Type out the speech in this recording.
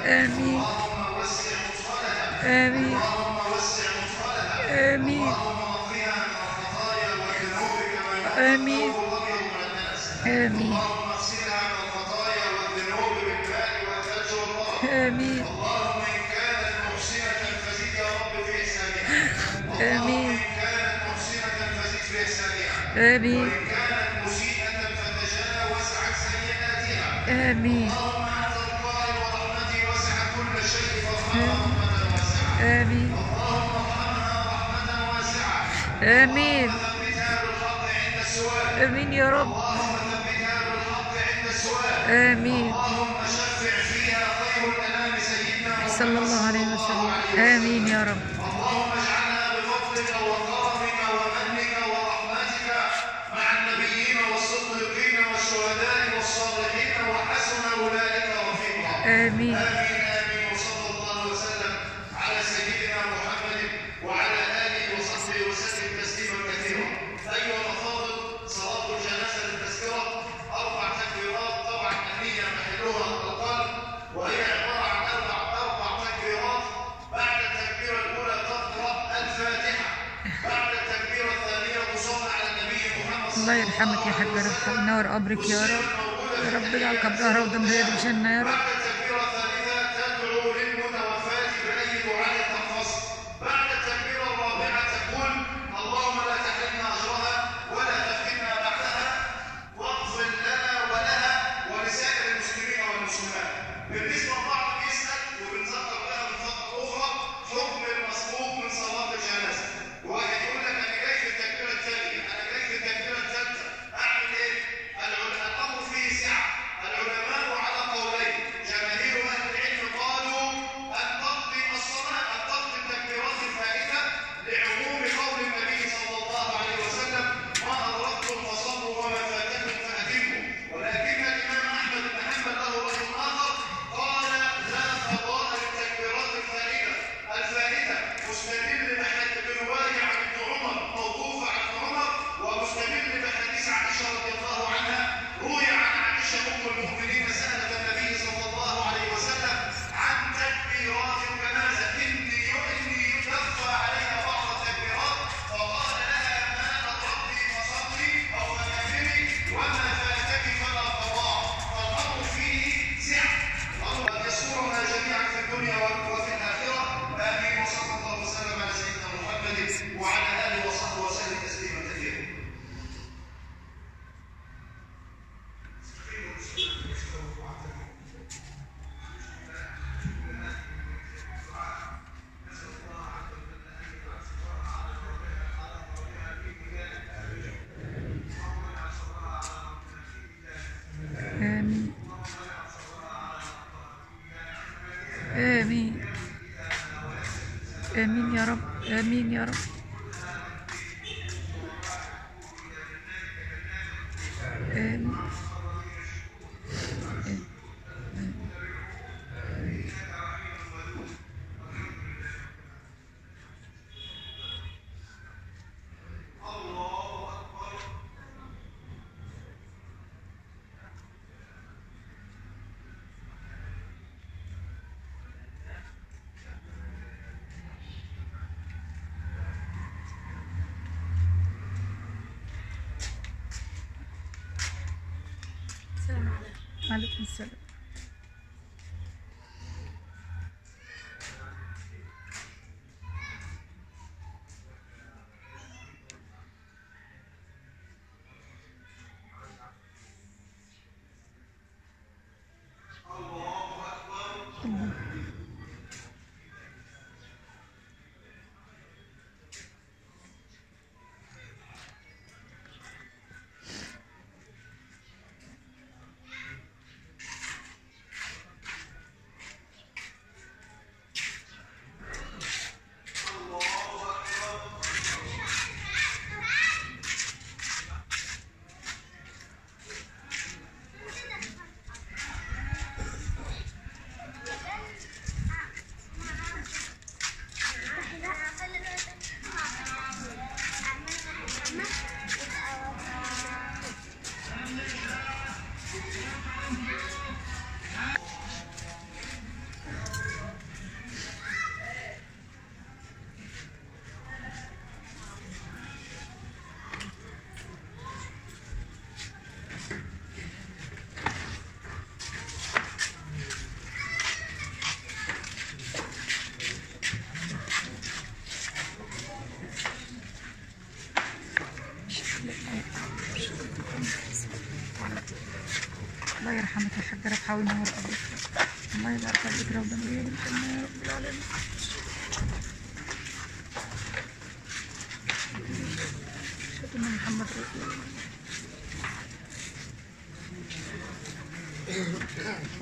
آمين. آمين. آمين. آمين. آمين. آمين. آمين. آمين. آمين. آمين. آمين. آمين يا رب. آمين. صلى الله عليه وسلم. آمين يا رب. اللهم اجعلنا بفضلك وكرمك ومنك ورحمتك مع النبيين والصديقين والشهداء والصالحين وحسن أولئك رفيقا. آمين. آمين آمين. وصلى الله وسلم على سيدنا محمد وعلى آله وصحبه وسلم تسليما كثيرا. أيها الأفاضل، صلاة الجنازة للتذكرة 4 تكبيرات، طبعا النية محلها القلب، وهي عبارة عن أربع تكبيرات. بعد التكبيرة الأولى تقرأ الفاتحة، بعد التكبيرة الثانية تصلي على النبي محمد صلى الله الله عليه يرحمك يا حاج رب، ونور قبرك يا رب. يا رب اجعل قبرها روضة من رياض الجنة يا رب. بعد التكبيرة الثالثة تدعو للمتوفاة بأي دعاء تحفظ. بعد التكبيرة الرابعة تقول اللهم لا تحرمنا أجرها ولا تفتنا بعدها واغفر لنا ولها ولسائر المسلمين والمسلمات. بالنسبة لبعض بيسأل وبنذكر بها من فترة أخرى حكم المسبوق من صلاة الجنازة. واحد يقول لك أنا جاي في التكبيرة الثانية، أنا جاي في التكبيرة الثالثة، أعمل إيه؟ الأمر فيه سعة. العلماء على قولين، جماهير أهل العلم قالوا أن تقضي الصلاة، أن تقضي التكبيرات الفائتة لعموم قول النبي صلى الله عليه وسلم ما أدركتم فصلوا وما فاتكم فأتموا. ولكن الإمام أحمد بن حنبل له رأي آخر، قال لا قضاء للتكبيرات الفائتة، مستدل برواية عن ابن عمر موقوفة عن ابن عمر، ومستدل بحديث عائشة رضي الله عنها. روي عن عائشة أم المؤمنين سألت النبي صلى الله عليه وسلم عن تكبيرات الجنازة، إني يخفى عليك بعض التكبيرات، فقال لها ما أدركت فصلي أو فكبري وما فاتك فلا قضاء. فالأمر فيه سعة، الله أن يسترنا جميعا في الدنيا وفي الآخرة. آمين. وصلى الله وسلم على سيدنا محمد وعلى آله وصحبه وسلم تسليما كثيرا. آمين. آمين. آمين يا رب. آمين يا رب. آمين. السلام عليكم. عليكم السلام. الله يرحمك يا حاجة رفعة وينور قبرك. الله يبارك فيك يا رب يا رب العالمين. أشهد أن محمد رسول الله.